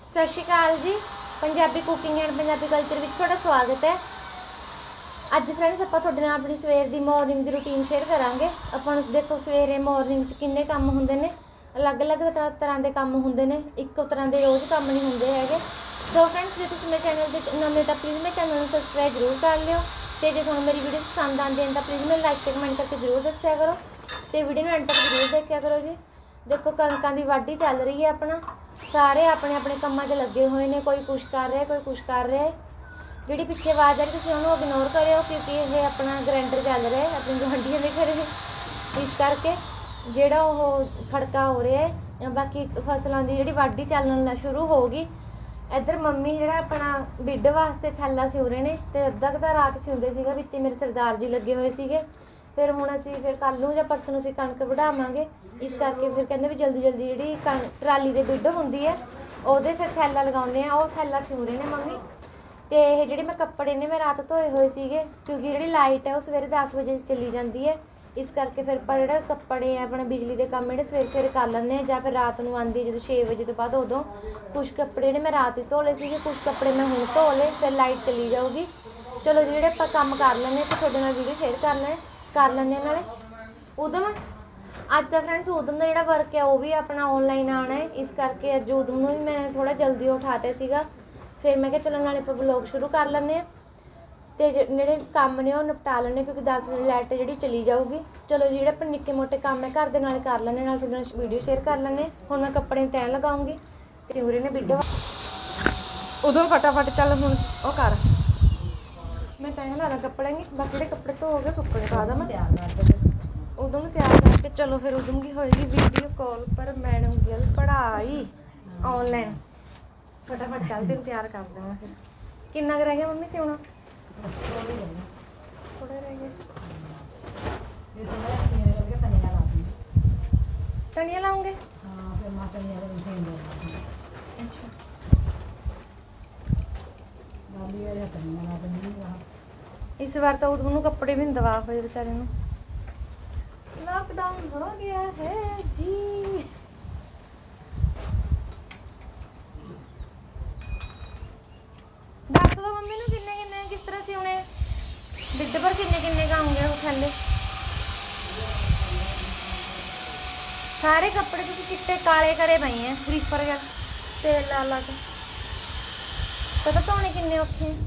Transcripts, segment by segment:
सत श्री अकाल जी। Punjabi cooking and Punjabi culture में थोड़ा स्वागत है। अज फ्रेंड्स आप अपनी सवेर की मॉर्निंग की रूटीन शेयर करांगे। अपन देखो सवेरे मॉर्निंग किन्ने काम होंदे ने, अलग अलग तरह के काम होंदे ने, एक तरह के रोज़ काम नहीं होंदे हैगे। तो फ्रेंड्स जो तुम मेरे चैनल के नवे तो प्लीज़ मेरे चैनल को सबसक्राइब जरूर कर लियो। तो जो तुम मेरी वीडियो पसंद आती हैं तो प्लीज़ मेरे लाइक ते कमेंट करके जरूर दस्या करो। तो वीडियो में एंड तक जरूर देखा करो जी। देखो कणकों की वाढ़ी चल रही है, अपना सारे अपने अपने कामों च लगे हुए हैं। कोई कुछ कर रहा है, कोई कुछ कर रहा है। जी पिछे आवाज़ आ रही तुम उन्होंने इग्नोर करो क्योंकि ये अपना ग्राइंडर चल रहा है अपने गुआढ़ियों के घर, इस करके जोड़ा वो खड़का हो रहा है। बाकी फसलों की जी वाढ़ी चलना शुरू होगी। इधर मम्मी जो अपना बिड वास्ते थैला सिउ रहे हैं, तो अद्धा क रात सिउंदे सीगे, बिच्चे मेरे सरदार जी लगे हुए थे। फिर हुण असीं फिर कल नूं जां परसों नूं असीं कणक वढावांगे, इस करके फिर कहंदे भी जल्दी जल्दी जिहड़ी ट्राली दे बिड हुंदी है ਉਹਦੇ फिर थैला लगाउने आ। ਉਹ थैला सिउ रहे हैं मम्मी। तो ये जिहड़े मैं कपड़े ने मैं रात धोए हुए सीगे क्योंकि जिहड़ी लाइट है वो सवेरे 10 बजे चली जाती है, इस करके फिर पर जिहड़े कपड़े हैं अपने बिजली के काम जिहड़े सवेरे सवेरे कर लैंदे जां फिर रात नूं आंदी जो 6 बजे तो बाद उदों कुछ कपड़े जिहड़े मैं रात ही धो लए सीगे, कुछ कपड़े मैं हुण धो लए, फिर लाइट चली जाऊगी। चलो जिहड़े आपां काम कर लैंदे ते तुहाडे नाल वीडियो शेयर कर लैंदे नाले उदम अज का फ्रेंड्स उदम का जोड़ा वर्क है वह भी अपना ऑनलाइन आना है, इस करके अज उदम भी मैं थोड़ा जल्दी उठाते सीगा। फिर मैं क्या चलो नाले ब्लॉग शुरू कर लें तो जोड़े काम ने निपटा लें क्योंकि 10 बजे लाइट जी चली जाऊगी। चलो जी अपने निक्के मोटे काम है घर के नाले कर लें, नाल थोड़े वीडियो शेयर कर लें। हुण मैं कपड़े तैं लगाऊंगी, सिउरे ने बिड उदों फटाफट चल हुण ओ कर मैं तैं ला दा कपड़े की, बाकी कपड़े धो गए सुकने पा दा मैं उदों तैयार करके। चलो फिर उदों की होएगी वीडियो कॉल पर मैडम गिल पढ़ाई ऑनलाइन। फटाफट चल तेन तैयार कर देना। फिर किन्ना रह गया मम्मी सिउना? थोड़े रह गए। धनिया लाऊंगे? अच्छा इस बार तो उदों कपड़े भी नहीं दवा हुए बेचारे नूं। लॉकडाउन हो गया है जी। दस दो मम्मी नूं किन्ने किन्ने किस तरह सिउणे बिड पर किन्ने किन्ने का आऊंगे वो थैले? सारे कपड़े तुसीं चिट्टे काले करे पए हैं रीफर गया तेल ला ला के, पता धोने किन्ने औखे हैं।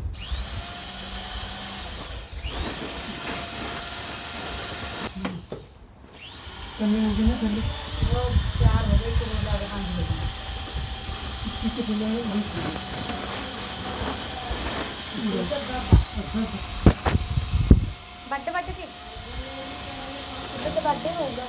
बड्डे बड्डे के बड्डे होगा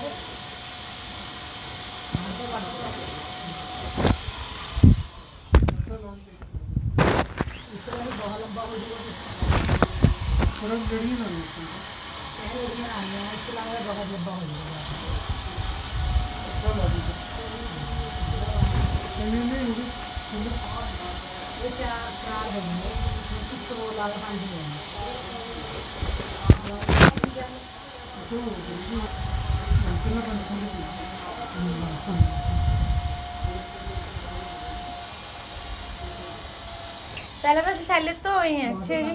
पहले तो थैले धोए हैं अच्छे जी,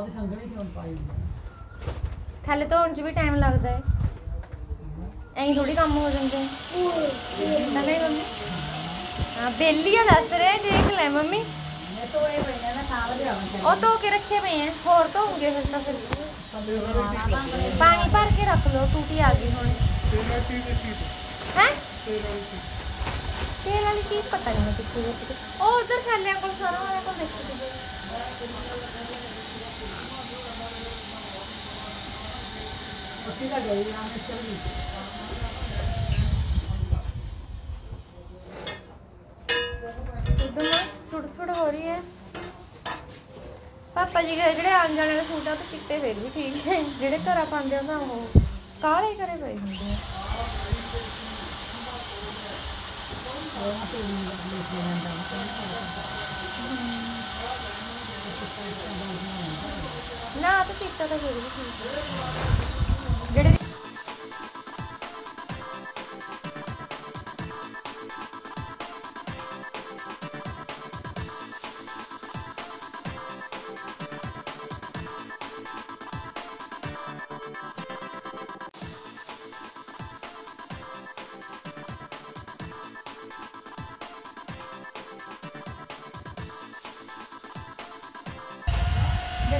थैले धोने च भी टाइम लगता है, ऐं थोड़ी काम हो जाते हैं। नहीं मम्मी हाँ बेली दस रहे देख ले मम्मी और धो के रखे पे हैं, होर धोंगे फिर तो फिर पानी भर के रख लो, टूटी आ गई हुण है तेल वाली चीज़ पता नहीं मैं कितने वो उधर थैलियां को सारा वाले को देखो सुड़ सुड़ हो रही है। पापा जी के जो आने जाने वाले सूट है तो चिट्टे फिर भी ठीक है, जोड़े घर पाते ना वो काले करे पे होंगे। ना तो चिट्टा तो फिर भी ठीक है।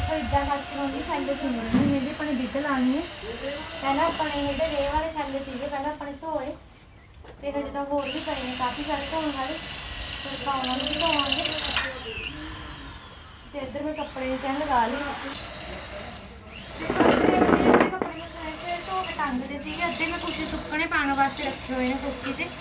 देखो इदा करके होंगी थैले सुननी है अपने बिद लानी है। पहला अपने ये रेह वाले थैले थे पहले अपने धोए तो हजे तो होर भी पे हैं काफ़ी सारे धोने वाले फिर पाने भी धोवांगे। तो इधर मैं कपड़े की तह लगा ली कपड़े धो के टंगते थे अद्धे मैं कुछ सुकने पाने वास्ते रखे हुए हैं कुर्सी से।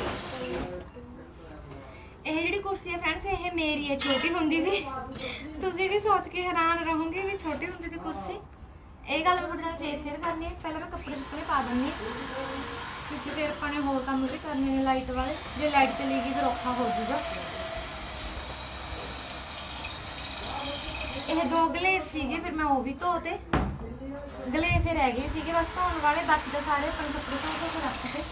ਇਹ ਜਿਹੜੀ ਕੁਰਸੀ ਹੈ फ्रेंड्स ਇਹ ਮੇਰੀ ਹੈ ਛੋਟੀ ਹੁੰਦੀ ਦੀ ਤੁਸੀਂ ਵੀ ਸੋਚ ਕੇ ਹੈਰਾਨ ਰਹੋਗੇ ਵੀ ਛੋਟੀ ਹੁੰਦੀ ਦੀ ਕੁਰਸੀ। ਇਹ ਗੱਲ ਮੈਂ ਤੁਹਾਡੇ ਨਾਲ ਫੇਰ ਸ਼ੇਅਰ ਕਰਨੀ ਹੈ। ਪਹਿਲਾਂ ਮੈਂ ਕੱਪੜੇ ਸੁੱਕਣੇ ਪਾ ਦਿੰਦੀ ਕਿਉਂਕਿ ਫਿਰ ਆਪਾਂ ਨੇ ਹੋਰ ਕੰਮ ਵੀ ਕਰਨੇ ਨੇ ਲਾਈਟ ਵਾਲੇ ਜੇ ਲਾਈਟ ਚਲੀ ਗਈ ਫਿਰ ਔਖਾ ਹੋ ਜਾਊਗਾ। ਇਹ ਦੋ ਗਲੇਫ ਸੀਗੇ ਫਿਰ ਮੈਂ ਉਹ ਵੀ ਧੋਤੇ ਗਲੇਫ ਰਹਿ ਗਏ ਸੀਗੇ ਬਸ ਧੋਣ ਵਾਲੇ ਬਾਕੀ ਤਾਂ ਸਾਰੇ ਆਪਣੇ ਕੱਪੜੇ ਧੋ ਕੇ ਰੱਖਤੇ।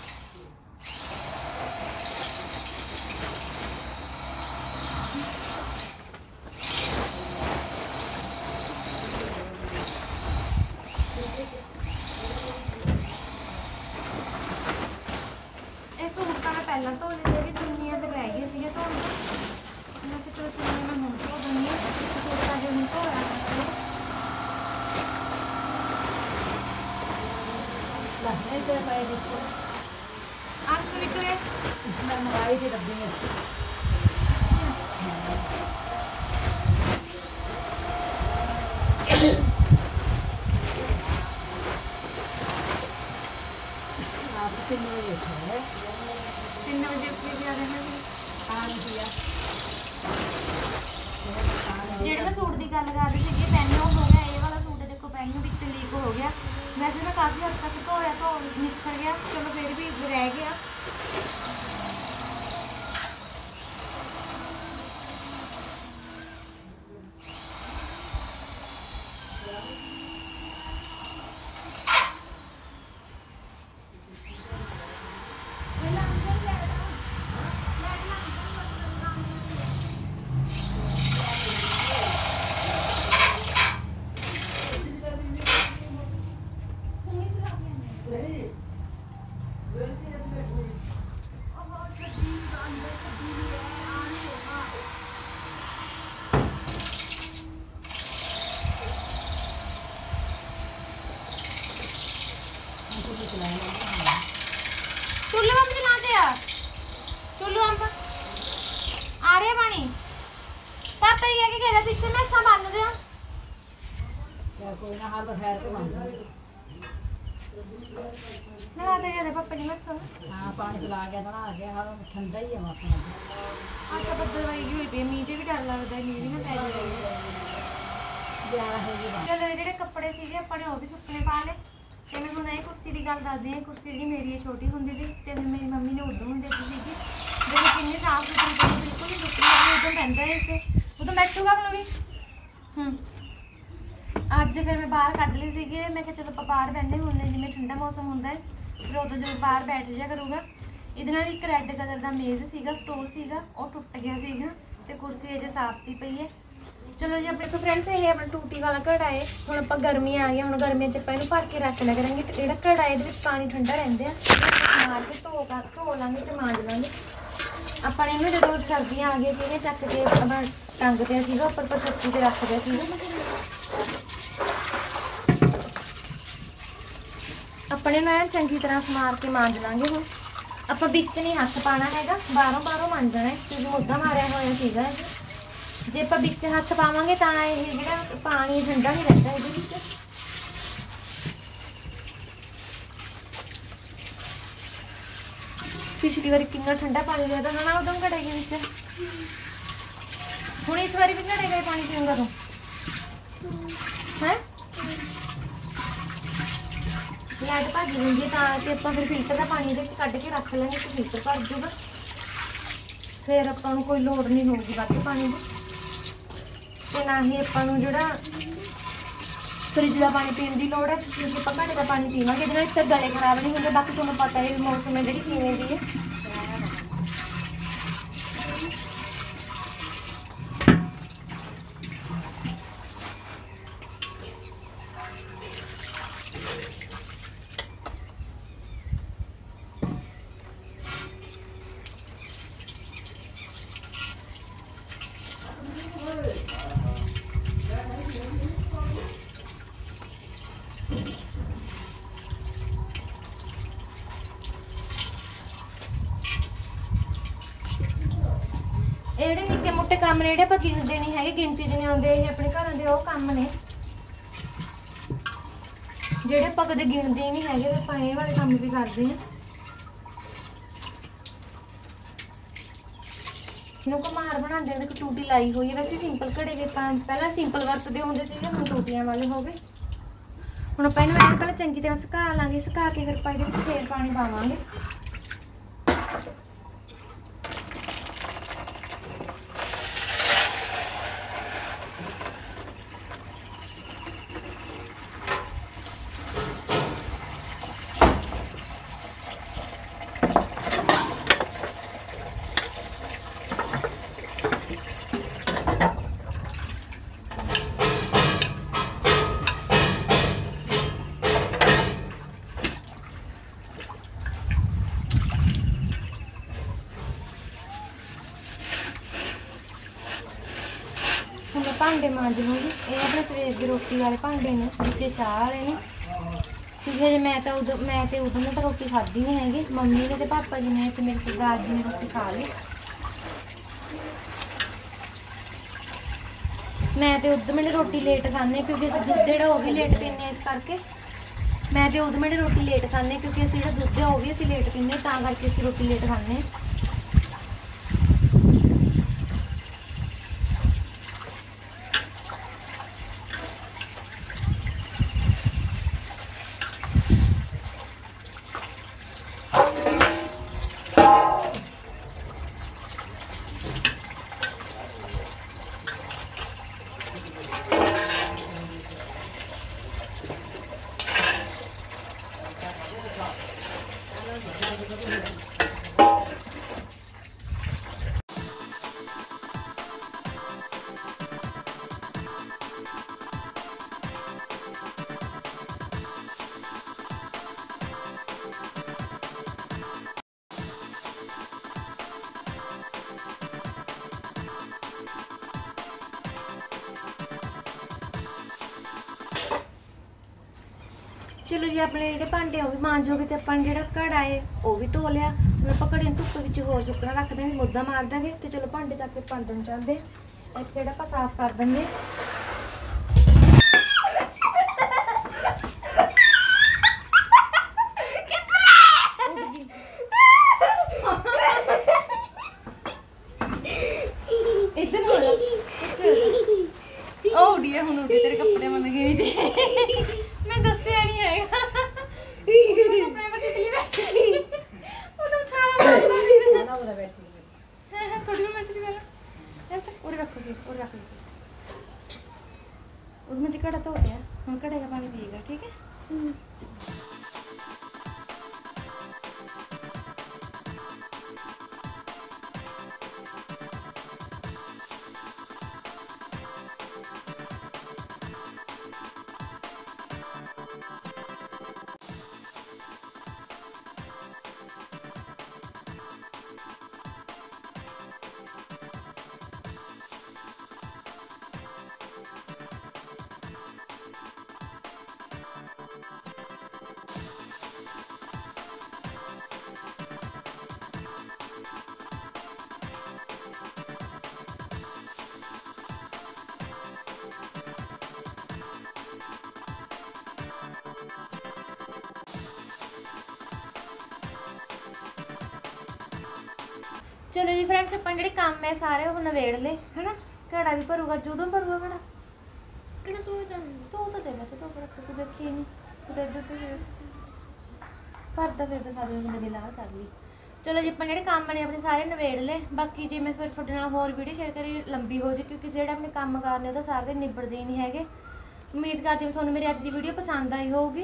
पहला धो लेते भी चुनिया फिर रह गई सी धोने मैं चलो चुनिया मैं हूँ धो दूँगी सूटा जो हूँ धोया आप निकले मैं मंगाई थी डब्बी में आप 3 बजे है 3 बजे भी आ रहे ਜਿਹੜੇ ਮੈਂ ਸੂਟ ਦੀ ਗੱਲ ਕਰ ਰਹੀ ਸੀਗੀ ਪੈਨ ਹੋ ਗਿਆ ਇਹ ਵਾਲਾ ਸੂਟ ਦੇਖੋ ਪੈਨ ਵਿੱਚ ਲੀਕ ਹੋ ਗਿਆ ਵੈਸੇ ਮੈਂ ਕਾਫੀ ਹੱਦ ਤੱਕ ਧੋਇਆ ਧੋ ਨਿਕਲ ਗਿਆ ਚਲੋ ਫਿਰ ਵੀ ਰਹਿ ਗਿਆ। टुल्लू हम चलाते यार टुल्लू हम आ रहे पानी पापा जी क्या कहता पीछे मैं सब बन दे क्या कोई ना हाल तो ठहर के बन नहाते कहते पापा जी मैं सब हां पानी पिला गया था आ गया हाल ठंडा ही है मौसम अच्छा बदल वाली हुई पे मींह ते भी डर लगदा है मींह भी ना पै जाए चलो ਜਿਹੜੇ ਕੱਪੜੇ ਸੀਗੇ ਆਪਾਂ ਨੇ ਉਹ ਵੀ ਸੁੱਕਣੇ ਪਾ ਲਏ ਤੇ ਮੈਂ ਹੁਣ ਇਹ ਕੁਰਸੀ ਦੀ ਗੱਲ ਦੱਸਦੀ ਹਾਂ। ਕੁਰਸੀ ਜਿਹੜੀ ਮੇਰੀ ਛੋਟੀ ਹੁੰਦੀ ਸੀ ਤੇ ਮੇਰੀ ਮੰਮੀ ਨੇ ਉਦੋਂ ਹੁੰਦੀ ਸੀਗੀ ਦੇਖੋ ਕਿੰਨੀ ਸਾਫ਼ ਸੁਥਰੀ ਤੇ ਬਿਲਕੁਲ ਨਹੀਂ ਸੁੱਕੀ ਹੋਈ ਉਦੋਂ ਪੈਂਦਾ ਇਸੇ ਉਦੋਂ ਬੈਠੂਗਾ ਹੁਣ ਵੀ ਅੱਜ ਫਿਰ ਮੈਂ ਬਾਹਰ ਕੱਢ ਲਈ ਸੀਗੀ ਮੈਂ ਕਿਹਾ ਚਲੋ ਆਪਾਂ ਬਾਹਰ ਬੈਠੇ ਹੁੰਦੇ ਜਿਵੇਂ ਠੰਡਾ ਮੌਸਮ ਹੁੰਦਾ ਹੈ ਫਿਰ ਉਦੋਂ ਜਦੋਂ ਬਾਹਰ ਬੈਠ ਜਾ ਕਰੂਗਾ। ਇਹਦੇ ਨਾਲ ਇੱਕ ਰੈੱਡ ਕਲਰ ਦਾ ਮੇਜ਼ ਸੀਗਾ ਸਟੋਲ ਸੀਗਾ ਉਹ ਟੁੱਟ ਗਿਆ ਸੀਗਾ ਤੇ ਕੁਰਸੀ ਅਜੇ ਸਾਫ਼ ਦੀ ਪਈ ਹੈ। चलो जी अपने तो फ्रेंड्स ये अपना टूटी वाला घड़ा है हुण आपां गर्मी आ गई हुण गर्मियां च आपां इहनूं भर के रख लिया करांगे जिहड़ा घड़ा है इहदे विच पानी ठंडा रहिंदा है मार के धो लांगे ते मांज लांगे आपां ने इहनूं जदों सर्दियां आ गई सीगियां चक के आपां टंग दिया सीगा उपर छत्ती ते रख दिया सीगा अपने ना चंगी तरह समार के मांज लांगे हुण आपां विच नहीं हत्थ पाना हैगा बाहरों मांजना है क्योंकि मुद्दा मारिया होया सीगा जे आप बिच हथ पावे तो यह पानी ठंडा नहीं रहता ये पिछली बार कितना ठंडा पानी रहता ना उदम घड़े के हूँ इस बार भी घड़े का पानी पीऊंगा तू है लाइट भज जाएगी तो आप फिर फिल्टर का पानी कढ़ के रख लेंगे तो फिल्टर भर जूगा फिर अपन कोई लोड़ नहीं होगी वध पानी की ਤੇ ਨਾ ਹੀ ਆਪਾਂ ਨੂੰ ਜਿਹੜਾ ਫ੍ਰਿਜ ਦਾ ਪਾਣੀ ਪੀਣ ਦੀ ਲੋੜ ਹੈ ਕਿਉਂਕਿ ਆਪਾਂ ਘੜੇ ਦਾ ਪਾਣੀ ਪੀਵਾਂਗੇ ਇਹਦੇ ਨਾਲ ਸਿਰ ਗਲੇ ਖਰਾਬ ਨਹੀਂ ਹੁੰਦੇ ਬਾਕੀ ਤੁਹਾਨੂੰ ਪਤਾ ਹੈ ਮੌਸਮ ਹੈ ਜਿਹੜੀ ਕਿਵੇਂ ਦੀ ਹੈ। ਜਿਹੜੇ ਨਿੱਕੇ ਮੋਟੇ ਕੰਮ ਨੇ ਜਿਹੜੇ ਆਪਾਂ ਗਿਣਦੇ ਨਹੀਂ ਹੈਗੇ, ਗਿਣਤੀ 'ਚ ਨਹੀਂ ਆਉਂਦੇ ਇਹ ਆਪਣੇ ਘਰਾਂ ਦੇ, ਉਹ ਕੰਮ ਨੇ ਜਿਹੜੇ ਆਪਾਂ ਕਦੇ ਗਿਣਦੇ ਹੀ ਨਹੀਂ ਹੈਗੇ, ਆਪਾਂ ਇਹ ਵਾਲੇ ਕੰਮ ਵੀ ਕਰਦੇ ਹਾਂ। ਇਹਨੂੰ ਘਮਾਰ ਬਣਾਉਂਦੇ ਨੇ, ਟੂਟੀ ਲਾਈ ਹੋਈ ਹੈ। ਵੈਸੇ ਸਿੰਪਲ ਘੜੇ ਵੀ ਆਪਾਂ ਪਹਿਲਾਂ ਸਿੰਪਲ ਵਰਤਦੇ ਹੁੰਦੇ ਸੀਗੇ, ਹੁਣ ਟੂਟੀਆਂ ਵਾਲੇ ਹੋ ਗਏ। ਹੁਣ ਆਪਾਂ ਇਹਨੂੰ ਪਹਿਲਾਂ ਚੰਗੀ ਤਰ੍ਹਾਂ ਸੁਕਾ ਲਾਂਗੇ, ਸੁਕਾ ਕੇ ਫਿਰ ਆਪਾਂ ਇਹਦੇ ਵਿੱਚ ਫੇਰ ਪਾਣੀ ਪਾਵਾਂਗੇ। भांडे मांज लूँगी। ये अपने सवेर की रोटी वाले भांडे ने, नीचे चाह वाले ने, क्योंकि अजे मैं तो उदों ने तो रोटी खाधी नहीं हैगी। मम्मी ने तो पापा जी ने तो मेरे सरदार जी ने रोटी खा ली। मैं तो उदों मैंने रोटी लेट खाने, क्योंकि असं दुध जोड़ा वो भी लेट पीने, इस करके मैं तो उदों मैंने रोटी लेट खाने, क्योंकि असं जो दुध है वो भी असं लेट पीने, तां करके असं रोटी लेट खाने। चलो जी अपने जो भांडे वो भी मांज हो गए, तो अपन जो घड़ा है वो भी धो लिया। हम आप घड़े धुप्प में होर सुकना रख देंगे, मुद्दा मार देंगे। तो चलो भांडे चक के पांडन चलते, इतने जो साफ कर देंगे। तेरे कपड़े मन लगे नहीं थे, मैं दसिया नहीं है। मुझे घड़ा धो गया, हम घड़े का पानी पिएगा, ठीक है। चलो जी फ्रेंड्स, अपन जो काम है सारे वो नवेड़ ले है ना। घड़ा भी भरूगा, जूदों भरूगा घड़ा तो दे मैं तो तू देखी नहीं, तू दे भरता फिर तो सारे मेरे ला कर ली। चलो जी अपन जो काम ने अपने सारे नवेड़ ले। बाकी जी मैं फिर थोड़े नाल होर वीडियो शेयर करी लंबी हो जाए, क्योंकि जो अपने काम करने तो सारे दिन निबड़ते ही नहीं है। उम्मीद करती हूँ थोड़ी मेरी अज की वीडियो पसंद आई होगी।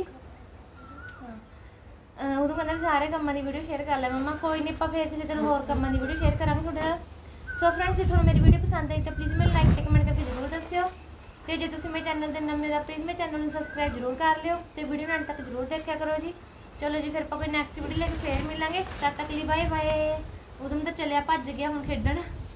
उदों कहते सारे कामों की वीडियो शेयर कर लिया मम्मा, कोई नहीं आप फिर किसी दिन होर कामों की वीडियो शेयर करांगे थोड़े नाल। सो फ्रेंड्स, जो मेरी वीडियो पसंद आई तो प्लीज़ मेरे लाइक ते कमेंट करके जरूर दस्सिओ। तो जो तुम मेरे चैनल के नवे हो प्लीज़ मेरे चैनल को सबसक्राइब जरूर कर लियो, तो वीडियो एंड तक जरूर देखा करो जी। चलो जी फिर आप कोई नैक्सट वीडियो लेके फिर मिलेंगे, तब तक लिए बाय बाय। उदों तो चलिया भज गया हुण खेडण।